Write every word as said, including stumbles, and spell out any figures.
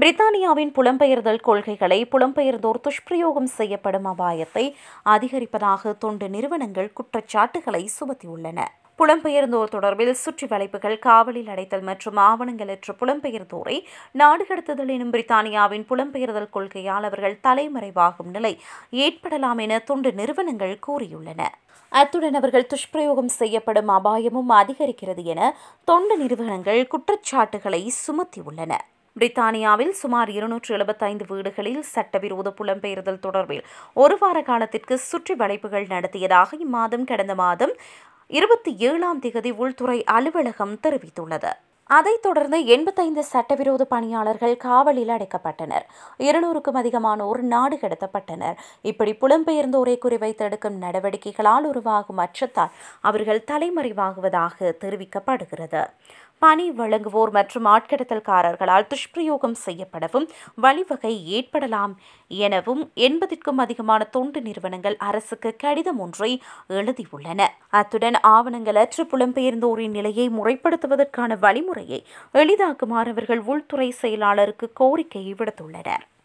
பிரித்தானியாவின் புலம்பெயர்தல் கொள்கைகளை புலம்பெயர்ந்தோர் துஷ்பிரயோகம் செய்யப்படும் அபாயத்தை அதிகரிப்பதாக தொண்டு நிறுவனங்கள் குற்றச்சாட்டுகளை சுமத்தியுள்ளன. புலம்பெயர்ந்தோர் தொடர்பில் சுற்றி வளைப்புகள், காவலில் அடைத்தல் மற்றும் ஆவணங்களற்ற புலம்பெயர்ந்தோரை நாடு கடத்துதல் எனும் பிரித்தானியாவின் புலம்பெயர்தல் கொள்கையால் அவர்கள் தலைமறைவாகும் நிலை ஏற்படலாம் என தொண்டு நிறுவனங்கள் கூறியுள்ளன. அத்துடன் அவர்கள் துஷ்பிரயோகம் செய்யப்படும் அபாயமும் அதிகரிக்கிறது என தொண்டு நிறுவனங்கள் குற்றச்சாட்டுகளை சுமத்தியுள்ளன. பிரித்தானியாவில் சுமார் இருநூற்று எழுபத்தைந்து வீடுகளில் சட்டவிரோத புலம்பெயர்தல் தொடர்பில் ஒரு வார காலத்திற்கு சுற்றி வளைப்புகள் நடத்தியதாக இம்மாதம் கடந்த மாதம் இருபத்தி ஏழாம் திகதி உள்துறை அலுவலகம் தெரிவித்துள்ளது. அதைத் தொடர்ந்து எண்பத்தைந்து சட்டவிரோத பணியாளர்கள் காவலில் அடைக்கப்பட்டனர். இருநூறுக்கும் அதிகமானோர் நாடு கடத்தப்பட்டனர். இப்படி புலம்பெயர்ந்தோரை குறிவைத்து எடுக்கும் நடவடிக்கைகளால் உருவாகும் அச்சத்தால் அவர்கள் தலைமறைவாகுவதாக தெரிவிக்கப்படுகிறது. பணி வழங்குவோர் மற்றும் ஆட்கடத்தல்காரர்களால் துஷ்பிரயோகம் செய்யப்படவும் வழிவகை ஏற்படலாம் எனவும் எண்பதிற்கும் அதிகமான தொண்டு நிறுவனங்கள் அரசுக்கு கடிதம் ஒன்றை எழுதியுள்ளன. அத்துடன் ஆவணங்களற்ற புலம்பெயர்ந்தோரின் நிலையை முறைப்படுத்துவதற்கான வழிமுறையை எளிதாக்குமாறு அவர்கள் உள்துறை செயலாளருக்கு கோரிக்கை விடுத்துள்ளனர்.